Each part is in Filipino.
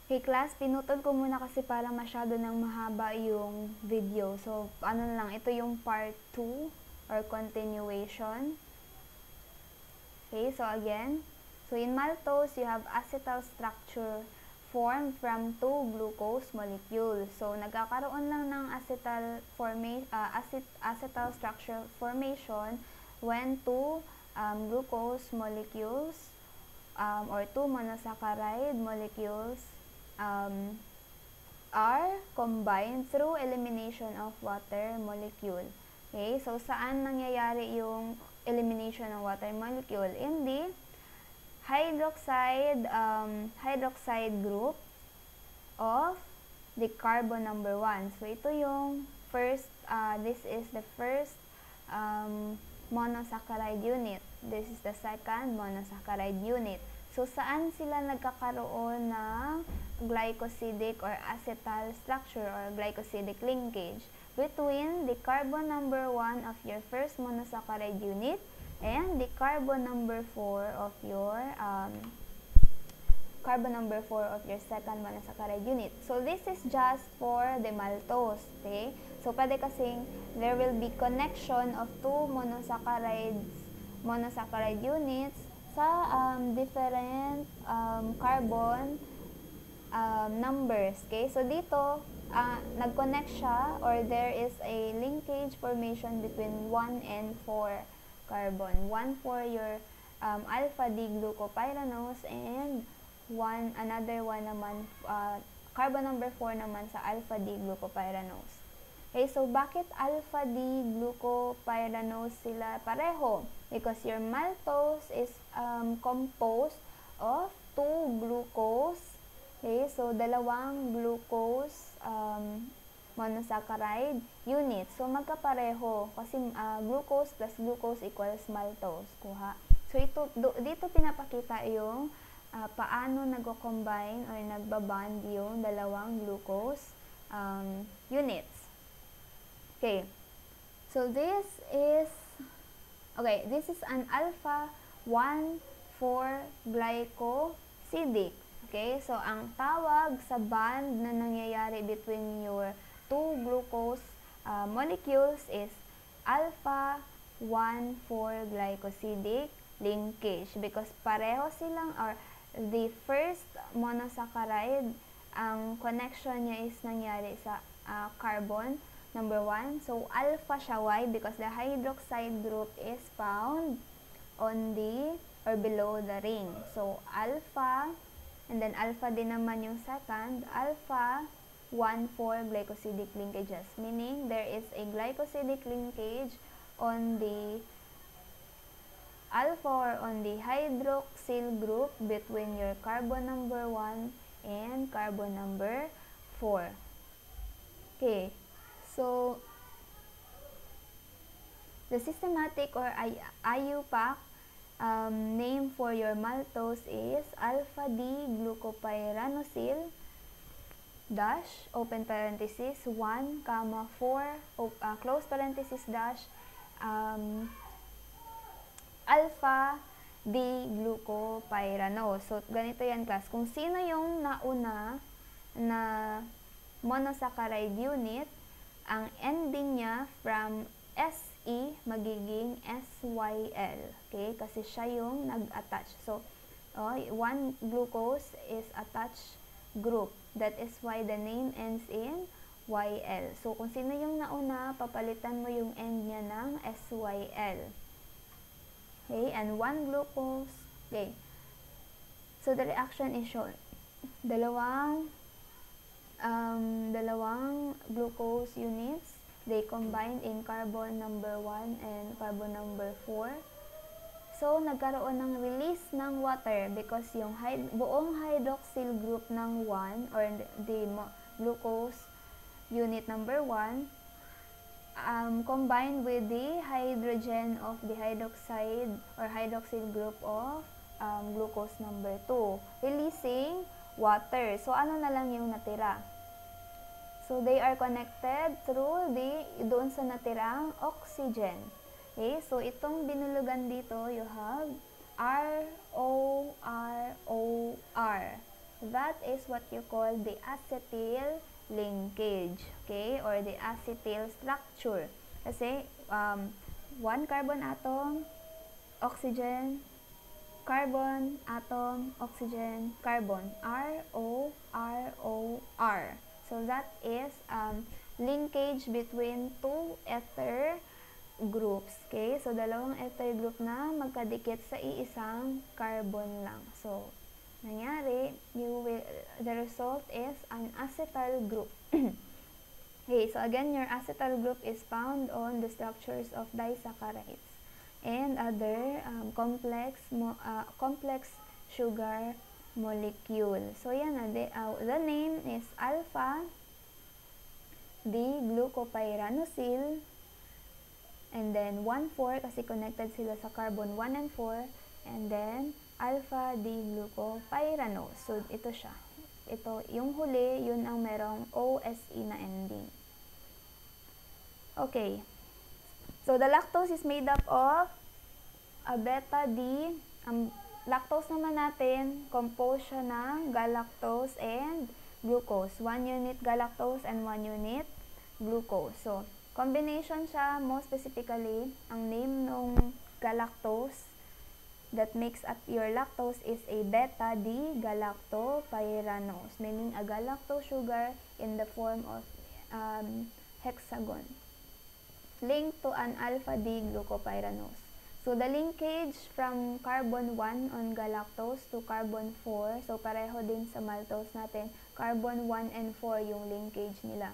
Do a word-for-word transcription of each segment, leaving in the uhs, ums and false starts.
Okay, class, pinutol ko muna kasi para masyado nang mahaba yung video. So, ano na lang, ito yung part two or continuation. Okay, so again, so in maltose, you have acetal structure formed from two glucose molecules. So, nagkakaroon lang ng acetal, forma uh, acet acetal structure formation when two um, glucose molecules um, or two monosaccharide molecules um, are combined through elimination of water molecule. Okay, so saan nangyayari yung elimination ng water molecule? In the hydroxide um, hydroxide group of the carbon number one. So ito yung first, uh, this is the first um, monosaccharide unit. This is the second monosaccharide unit. So saan sila nagkakaroon ng glycosidic or acetal structure or glycosidic linkage? Between the carbon number one of your first monosaccharide unit and the carbon number four of your um, carbon number four of your second monosaccharide unit. So this is just for the maltose, okay? So pwede kasing there will be connection of two monosaccharides, monosaccharide units sa um, different um, carbon um, numbers, okay? So dito, uh, nag-connect siya or there is a linkage formation between one and four carbon. one for your um, alpha-D-glucopyranose and one, another one naman, uh, carbon number four naman sa alpha-D-glucopyranose. Okay, so bakit alpha-D-glucopyranose sila pareho? Because your maltose is um, composed of two glucose. Okay, so dalawang glucose um, monosaccharide units. So, magkapareho kasi uh, glucose plus glucose equals maltose. Kuha. So, ito, do, dito pinapakita yung uh, paano nag-combine or nagbaband yung dalawang glucose um, units. Okay. So, this is, okay, this is an alpha one four glycosidic. Okay, so ang tawag sa band na nangyayari between your two glucose uh, molecules is alpha one four glycosidic linkage because pareho silang or the first monosaccharide, ang connection niya is nangyari sa uh, carbon number one. So alpha siya, why? Because the hydroxide group is found on the or below the ring. So alpha, and then alpha din naman yung second, alpha one four glycosidic linkages, meaning there is a glycosidic linkage on the alpha or on the hydroxyl group between your carbon number one and carbon number four. Okay, so the systematic or I U P A C um, name for your maltose is alpha-D-glucopyranosyl dash, open parenthesis, one, comma, four, uh, close parenthesis, dash, um, alpha-D-glucopyranose. So, ganito yan, class. Kung sino yung nauna na monosaccharide unit, ang ending niya from S E magiging S Y L. Okay? Kasi siya yung nag-attach. So, oh, one glucose is attached group. That is why the name ends in Y L. So, kung sino yung nauna, papalitan mo yung end niya ng S Y L. Okay? And one glucose. Okay. So, the reaction is shown. Dalawang um, dalawang glucose units, they combined in carbon number one and carbon number four. So, nagkaroon ng release ng water because yung hyd buong hydroxyl group ng one or the glucose unit number one um, combined with the hydrogen of the hydroxide or hydroxyl group of um, glucose number two, releasing water. So, ano na lang yung natira? So, they are connected through the, doon sa natirang oxygen. Okay, so itong binulugan dito, you have R O R O R. that is what you call the acetyl linkage, okay, or the acetyl structure. Kasi um, one carbon atom, oxygen, carbon atom, oxygen, carbon, R O R O R. So that is um, linkage between two ether groups. Okay? So dalawang ether group na magkadikit sa iisang carbon lang. So nangyari, you will, the result is an acetal group. Okay, so again, your acetal group is found on the structures of disaccharides and other um, complex mo, uh, complex sugar molecule. So yan na, the, uh, the name is alpha D-glucopyranosyl, and then one four kasi connected sila sa carbon one and four, and then alpha D-glucopyranose. So ito siya. Ito, yung huli, yun ang merong O S E na ending. Okay. So the lactose is made up of a beta D. Ang lactose naman natin, composed siya ng galactose and glucose. One unit galactose and one unit glucose. So, combination siya, most specifically, ang name ng galactose that makes up your lactose is a beta D galactopyranose, meaning a galactose sugar in the form of um, hexagon, linked to an alpha D glucopyranose. So, the linkage from carbon one on galactose to carbon four, so pareho din sa maltose natin, carbon one and four yung linkage nila.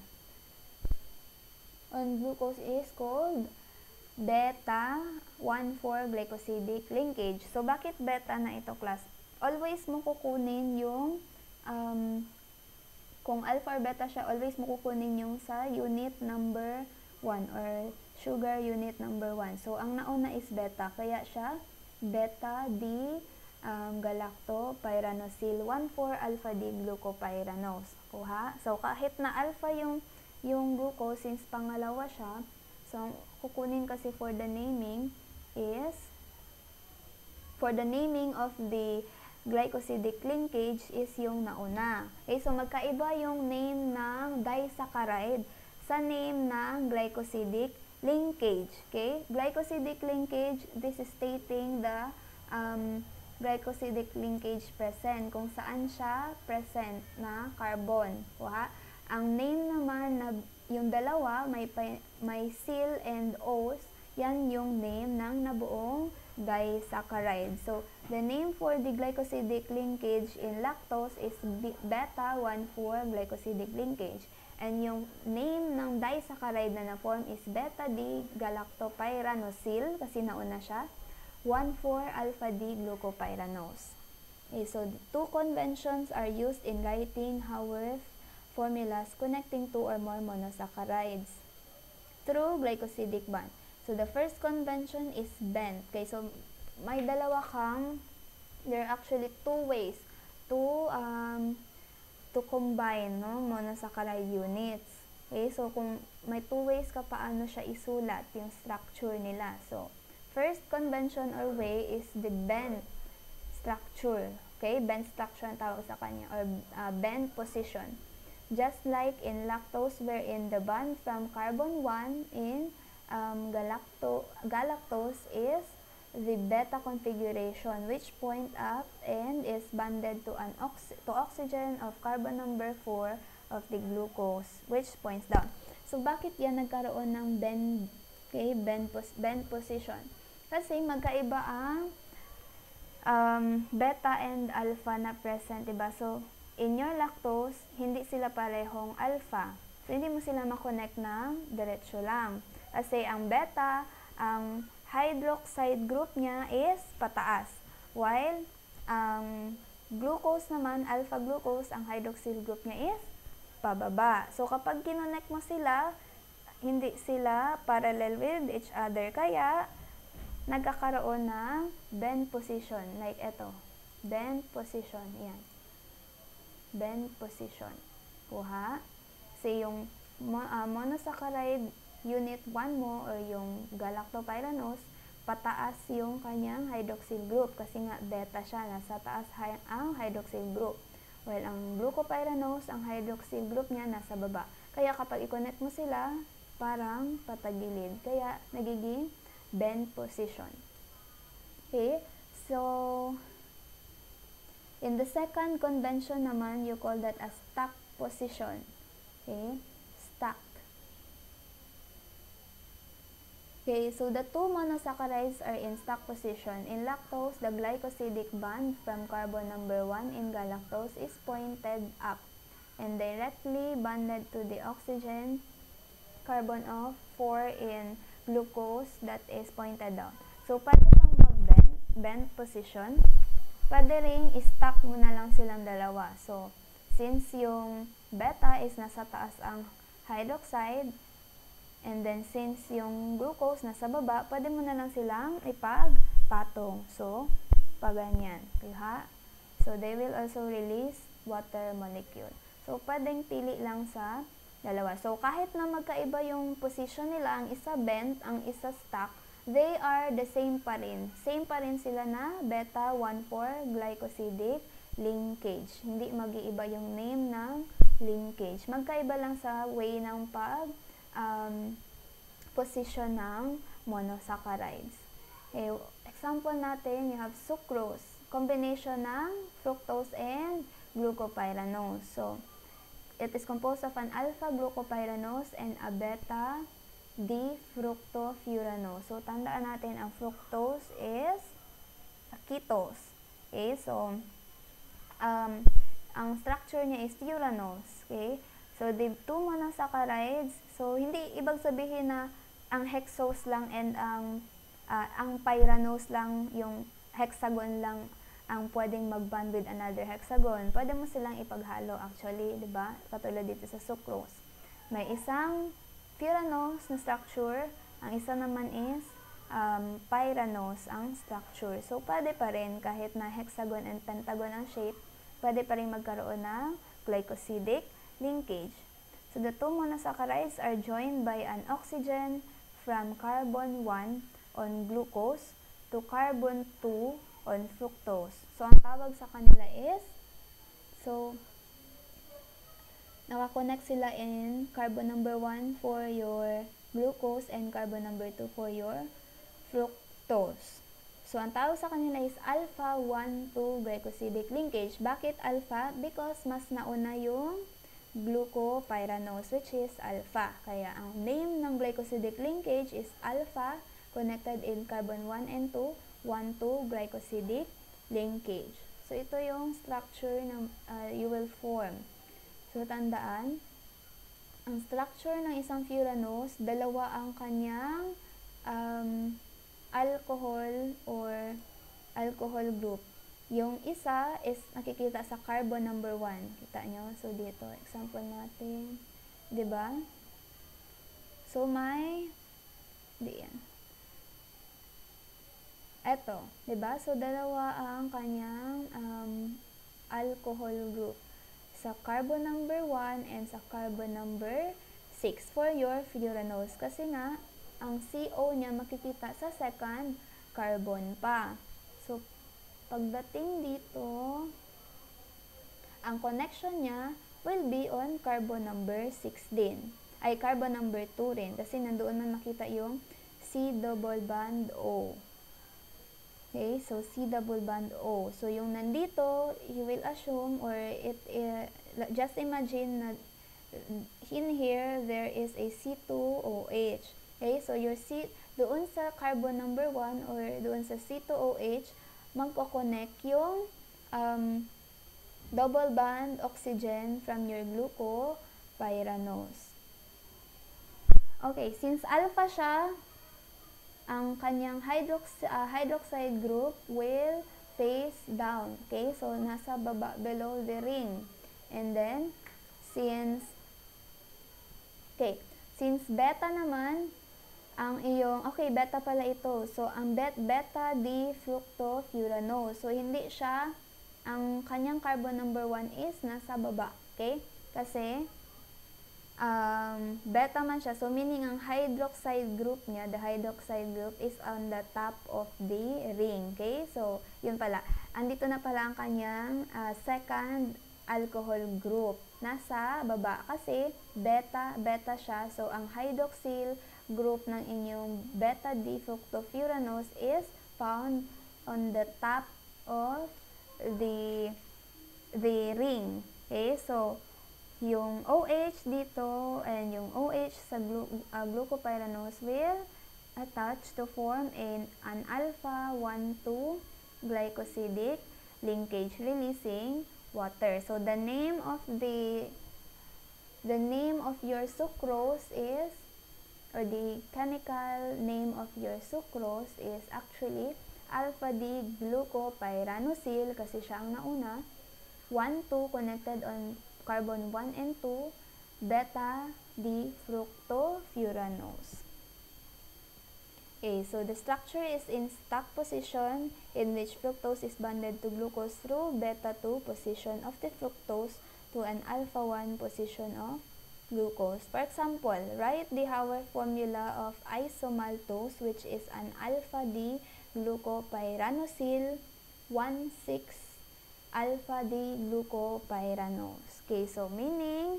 On glucose is called beta one four glycosidic linkage. So, bakit beta na ito, class? Always mo kukunin yung, um, kung alpha or beta siya, always mo kukunin yung sa unit number one or sugar unit number one. So, ang nauna is beta. Kaya siya, beta D um, galactopyranosyl one four alpha D glucopyranose. Kuha. So, kahit na alpha yung, yung glucose, since pangalawa siya, so, kukunin kasi for the naming is, for the naming of the glycosidic linkage is yung nauna. Okay, so magkaiba yung name ng disaccharide sa name ng glycosidic linkage. Okay? Glycosidic linkage, this is stating the um, glycosidic linkage present, kung saan siya present na carbon. Kuha. Ang name naman na yung dalawa, may, may sil and os, yan yung name ng nabuong disaccharide. So, the name for the glycosidic linkage in lactose is beta one four glycosidic linkage. And yung name ng disaccharide na na-form is beta D galactopyranosyl, kasi nauna siya, one four alpha D glucopyranose. Okay, so the two conventions are used in writing Haworth formulas connecting two or more monosaccharides through glycosidic bond. So the first convention is bent. Okay, so may dalawa kang, there are actually two ways to um, to combine, no, monosaccharide units. Okay, so kung may two ways ka paano siya isulat, yung structure nila. So, first convention or way is the bent structure. Okay, bent structure ang tawag sa kanya, or uh, bent position. Just like in lactose, wherein the bond from carbon one in um, galacto galactose is the beta configuration, which point up and is bonded to an ox to oxygen of carbon number four of the glucose, which points down. So, bakit yan nagkaroon ng bend, okay, bend, pos bend position? Kasi magkaiba ang um, beta and alpha na present, diba? So, in your lactose, hindi sila parehong alpha. So, hindi mo sila makonect ng diretso lang. Kasi ang beta, ang hydroxide group niya is pataas. While ang glucose naman, alpha glucose, ang hydroxyl group niya is pababa. So, kapag kinonect mo sila, hindi sila parallel with each other. Kaya, nagkakaroon ng bend position. Like ito. Bend position. Yan. Bend position. Kuha. Kasi yung uh, monosaccharide unit one mo or yung galactopyranose, pataas yung kanyang hydroxyl group kasi nga beta siya, nasa taas ang hydroxyl group. while ang glucopyranose, ang hydroxyl group niya nasa baba. Kaya kapag i-connect mo sila, parang patagilid. Kaya nagiging bend position. Okay? So, in the second convention naman, you call that as stack position. Okay? Stack. Okay, so the two monosaccharides are in stack position. In lactose, the glycosidic bond from carbon number one in galactose is pointed up and directly bonded to the oxygen carbon of four in glucose that is pointed down. So, pwede kang mag-bend, bend position. Pwede rin i-stack mo na lang silang dalawa. So, since yung beta is nasa taas ang hydroxide, and then, since yung glucose nasa baba, pwede mo na lang silang ipagpatong. So, paganyan. Okay, ha? So, they will also release water molecule. So, pwedeng pili lang sa dalawa. So, kahit na magkaiba yung position nila, ang isa bent, ang isa stack, they are the same pa rin. Same pa rin sila na beta one four glycosidic linkage. Hindi mag-iiba yung name ng linkage. Magkaiba lang sa way ng pag Um, position ng monosaccharides. Okay, example natin, you have sucrose, combination ng fructose and glucopyranose. So, it is composed of an alpha glucopyranose and a beta d-fructofuranose. So, tandaan natin, ang fructose is a ketose. Okay, so, um, ang structure niya is furanose. Okay, so, the two monosaccharides, so, hindi ibang sabihin na ang hexose lang and ang uh, ang pyranose lang, yung hexagon lang ang pwedeng mag-bond with another hexagon. Pwede mo silang ipaghalo actually, di ba? Katulad dito sa sucrose. May isang furanose na structure, ang isa naman is um, pyranose ang structure. So, pwede pa rin kahit na hexagon and pentagon ang shape, pwede pa rin magkaroon ng glycosidic linkage. So, the two monosaccharides are joined by an oxygen from carbon one on glucose to carbon two on fructose. So, ang tawag sa kanila is, so, nakakonect sila in carbon number one for your glucose and carbon number two for your fructose. So, ang tawag sa kanila is alpha one two glycosidic linkage. Bakit alpha? Because mas nauna yung glucopyranose, which is alpha. Kaya, ang name ng glycosidic linkage is alpha connected in carbon one and two, one two glycosidic linkage. So, ito yung structure na uh, you will form. So, tandaan, ang structure ng isang furanose, dalawa ang kanyang um, alcohol or alcohol group. Yung isa is nakikita sa carbon number one. Kita nyo? So, dito, example natin. Diba? So, may, di yan. Eto, diba? So, dalawa ang kanyang um, alcohol group. Sa carbon number one and sa carbon number six for your furanose. Kasi nga, ang C O niya makikita sa second carbon pa. So, pagdating dito, ang connection niya will be on carbon number six din. Ay, carbon number two rin. Kasi nandoon man makita yung C double bond O. Okay, so C double bond O. So, yung nandito, you will assume or it, uh, just imagine na in here, there is a C two O H. Okay, so your C, doon sa carbon number one or doon sa C two O H, magko-connect yung um, double bond oxygen from your glucopyranose. Okay, since alpha siya, ang kanyang hydrox uh, hydroxide group will face down. Okay, so nasa baba, below the ring. And then, since, okay, since beta naman, ang iyong, okay, beta pala ito. So, ang bet, beta d-fructofuranose. So, hindi siya, ang kanyang carbon number one is nasa baba. Okay? Kasi, um, beta man siya. So, meaning ang hydroxide group niya, the hydroxide group is on the top of the ring. Okay? So, yun pala. Andito na pala ang kanyang uh, second alcohol group. Nasa baba kasi beta, beta siya. So, ang hydroxyl group ng inyong beta-D-fructofuranose is found on the top of the the ring. Okay, so yung OH dito and yung OH sa glu uh, glucopyranose will attach to form in an alpha one two glycosidic linkage releasing water. So the name of the the name of your sucrose is, or the chemical name of your sucrose is actually alpha D glucopyranosyl kasi siya ang nauna. one two connected on carbon one and two, beta D fructofuranose. Okay, so the structure is in stack position in which fructose is bonded to glucose through beta two position of the fructose to an alpha one position of glucose. For example, write the Hauer formula of isomaltose, which is an alpha D glucopyranosyl one six alpha D glucopyranose. Okay, so meaning,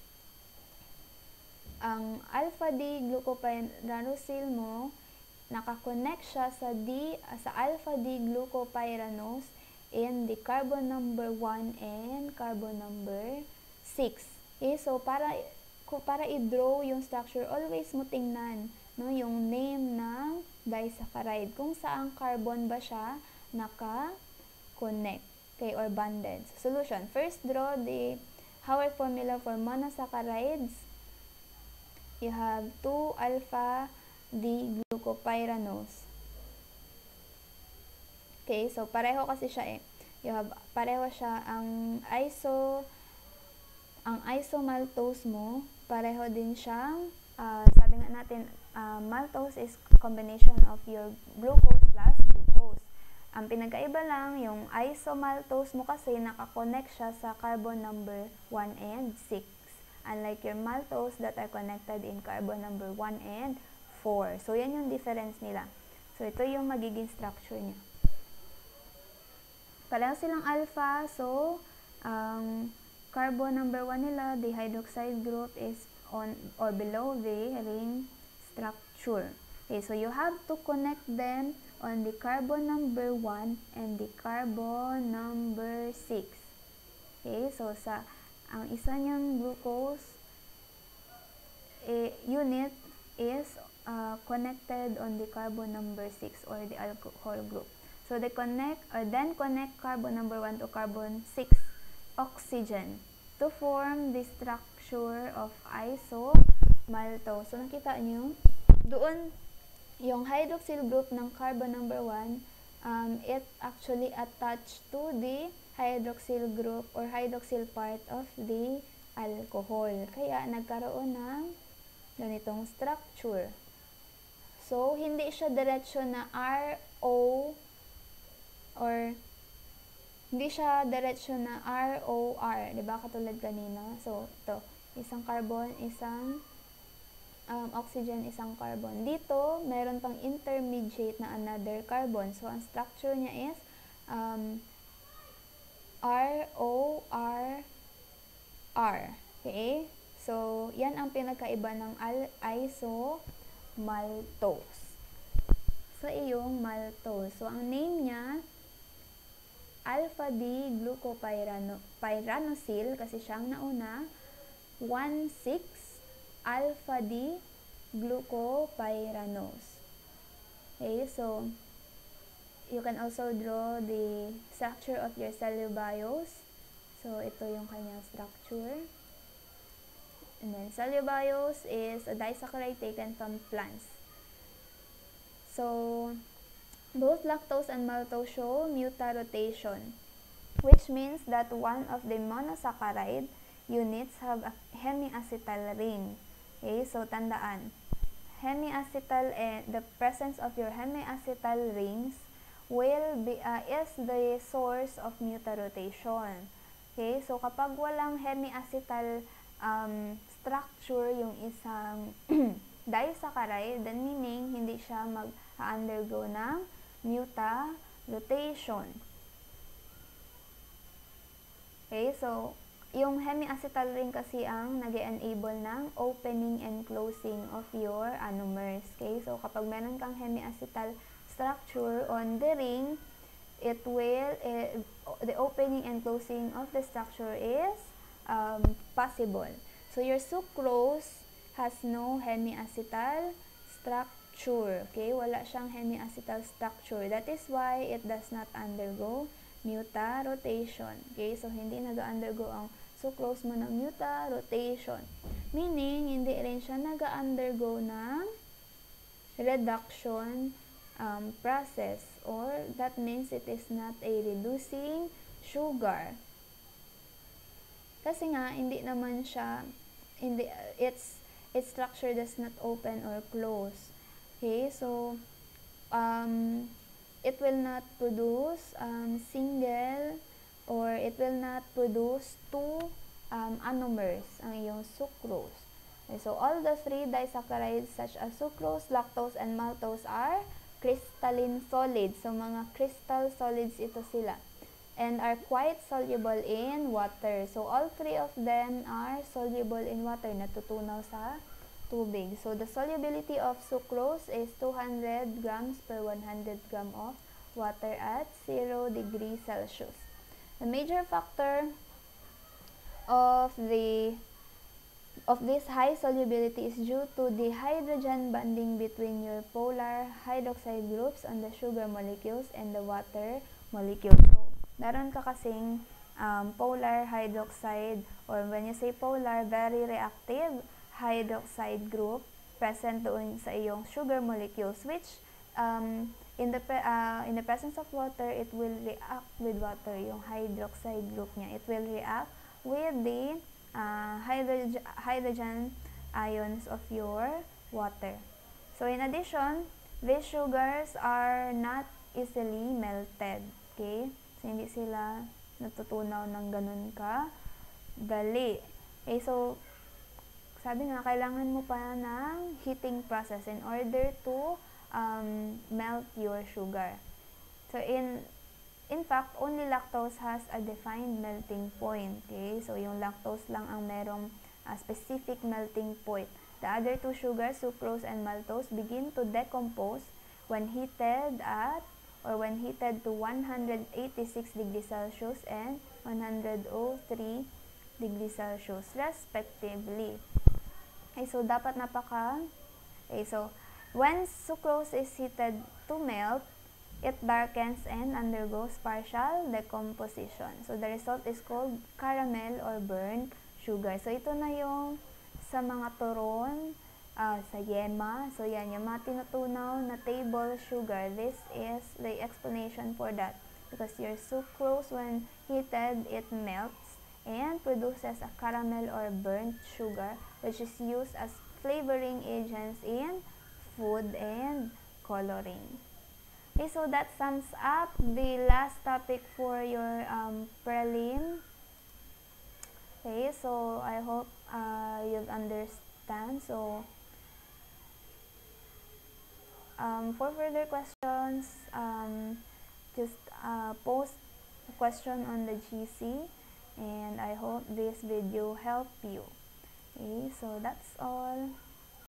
ang alpha D glucopyranosyl mo, nakakonect siya sa D, sa alpha D glucopyranose in the carbon number one and carbon number six. Okay, so para para i-draw yung structure, always mo tingnan, no, yung name ng disaccharide, kung saang carbon ba siya naka-connect. Okay, or bonded. Solution. First, draw the Hauer formula for monosaccharides. You have two alpha D glucopyranose. Okay, so pareho kasi siya eh. You have, pareho siya ang iso, ang isomaltose mo, pareho din siyang, uh, sabi nga natin, uh, maltose is combination of your glucose plus glucose. Ang pinagkaiba lang, yung isomaltose mo kasi nakakonect siya sa carbon number one and six. Unlike your maltose that are connected in carbon number one and four. So, yan yung difference nila. So, ito yung magiging structure niya. Pareho silang alpha. So, ang um, carbon number one nila, the hydroxide group is on or below the ring structure. Okay, so you have to connect them on the carbon number one and the carbon number six. Okay, so sa ang isa niyang glucose eh, unit is uh, connected on the carbon number six or the alcohol group. So they connect or then connect carbon number one to carbon six oxygen to form the structure of isomaltose. So nakita niyo doon yung hydroxyl group ng carbon number one, um, it actually attached to the hydroxyl group or hydroxyl part of the alcohol. Kaya nagkaroon ng ganitong structure. So, hindi siya diretsyo na R O or hindi siya diretsyo na R O R. Diba? Katulad kanina. So, ito. Isang carbon, isang Um, oxygen, isang carbon. Dito, meron pang intermediate na another carbon. So, ang structure niya is um, R O R R. Okay? So, yan ang pinagkaiba ng isomaltose sa iyong maltose. So, ang name niya, alpha D glucopyranosyl kasi siyang nauna, one six alpha D glucopyranose. Okay, so you can also draw the structure of your cellulobiose. So ito yung kanyang structure. And then cellulobiose is a disaccharide taken from plants. So both lactose and maltose show mutarotation, which means that one of the monosaccharide units have a hemiacetal ring. Okay, so tandaan, hemiacetal and the presence of your hemiacetal rings will be uh, is the source of mutarotation. Okay, so kapag walang hemiacetal um, structure yung isang disaccharide, then meaning hindi siya mag-undergo ng mutarotation. Okay, so yung hemiacetal ring kasi ang nag-enable ng opening and closing of your anomers. Okay? So, kapag meron kang hemiacetal structure on the ring, it will, uh, the opening and closing of the structure is um, possible. So, your sucrose has no hemiacetal structure. Okay? Wala siyang hemiacetal structure. That is why it does not undergo mutarotation. Okay? So, hindi nag-undergo ang sucrose mo ng mutarotation. Meaning, hindi rin siya nag-undergo ng reduction Um, process, or that means it is not a reducing sugar. Kasi nga, hindi naman siya, hindi, its, its structure does not open or close. Okay, so, um, it will not produce um, single, or it will not produce two um, anomers, ang iyong sucrose. Okay, so, all the three disaccharides such as sucrose, lactose, and maltose are crystalline solids. So, mga crystal solids ito sila. And are quite soluble in water. So, all three of them are soluble in water. Natutunaw sa tubig. So, the solubility of sucrose is two hundred grams per one hundred gram of water at zero degrees Celsius. The major factor of the of this high solubility is due to the hydrogen bonding between your polar hydroxide groups on the sugar molecules and the water molecule. So, meron ka kasing um, polar hydroxide, or when you say polar, very reactive hydroxide group present doon sa iyong sugar molecules, which um, in the uh, in the presence of water, it will react with water. Yung hydroxide group niya, it will react with the Uh, hydrogen, hydrogen ions of your water. So, in addition, these sugars are not easily melted. Okay? So, hindi sila natutunaw ng ganun ka dali. Okay, so, sabi nga, kailangan mo pa ng heating process in order to um, melt your sugar. So, in In fact, only lactose has a defined melting point. Okay? So, yung lactose lang ang merong uh, specific melting point. The other two sugars, sucrose and maltose, begin to decompose when heated at or when heated to one hundred eighty-six degrees Celsius and one hundred three degrees Celsius respectively. Okay, so dapat napaka okay, so when sucrose is heated to melt, it darkens and undergoes partial decomposition. So, the result is called caramel or burnt sugar. So, ito na yung sa mga turon, uh, sa yema. So, yan, yung mga tinutunaw na table sugar. This is the explanation for that. Because your sucrose, when heated, it melts and produces a caramel or burnt sugar, which is used as flavoring agents in food and coloring. Okay, so that sums up the last topic for your um, prelim. Okay, so I hope uh, you'll understand. So, um, for further questions, um, just uh, post a question on the G C, and I hope this video helped you. Okay, so that's all.